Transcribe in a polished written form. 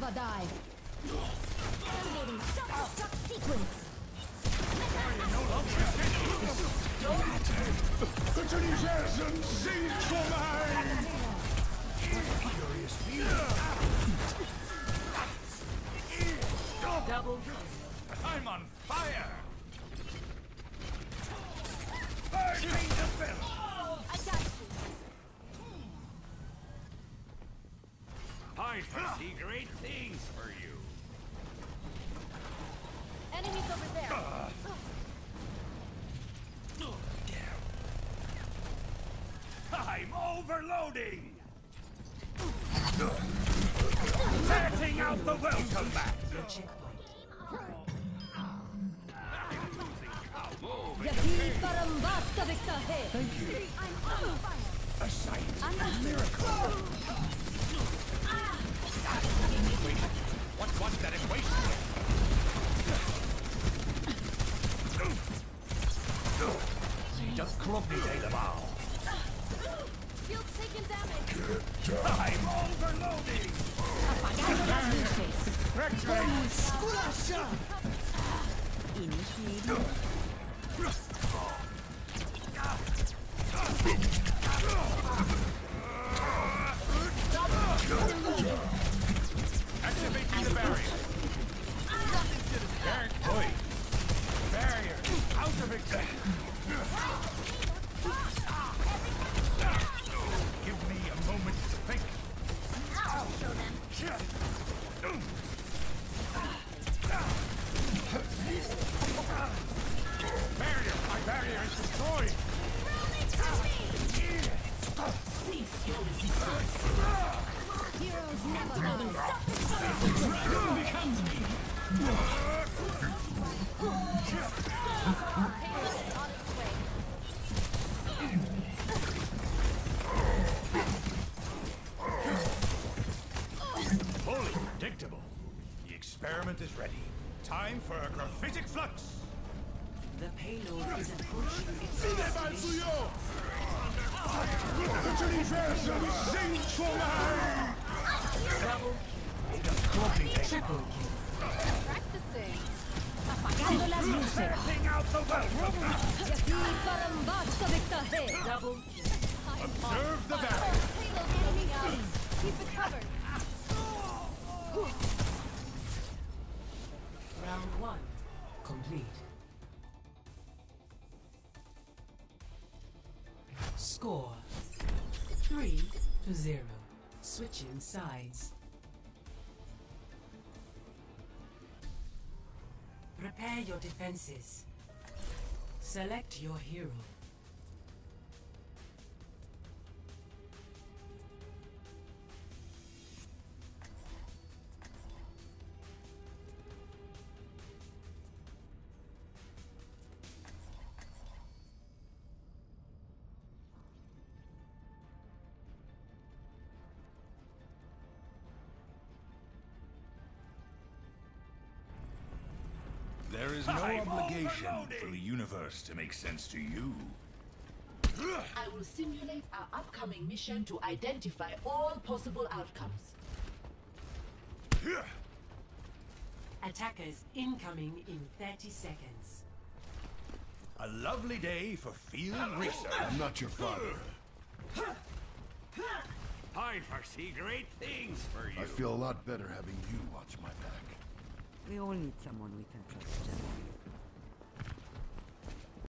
never die. Activating self-destruct sequence. Enthusiasm sings for mine! Furious Double. I'm on fire! Burning the film! I got you. I foresee great things for you. Enemies over there. I'm overloading! Setting out the welcome mat! Yahi Parambasta Viktahe. Thank you. I'm on fire. A sight. I'm a Miracle. What's that equation? Just crumble the bow. Shield taking damage. I'm overloading! Apagando las luces. Scratcha! Initiating. Activating the barrier. Oi. Barrier. Out of it. Give me a moment to think. I'll show them. Barrier! My barrier is destroyed! Cease your resistance. Heroes never lose. Becomes me! Payload on its way. Wholly predictable. The experiment is ready. Time for a graphitic flux. The payload is approaching its destination. Sing for mine! Double. Triple kill. Practicing. Apagando las luces. Setting out the welcome mat. Yahi Parambasta Viktahe. Double. Observe the barrier. Payload enemy out. Keep it covered. Round 1 complete. Score 3-0. Switching sides. Prepare your defenses. Select your hero. There is no obligation for the universe to make sense to you. I will simulate our upcoming mission to identify all possible outcomes. Attackers incoming in 30 seconds. A lovely day for field research. I'm not your father. I foresee great things for you. I feel a lot better having you watch my back. We all need someone we can trust.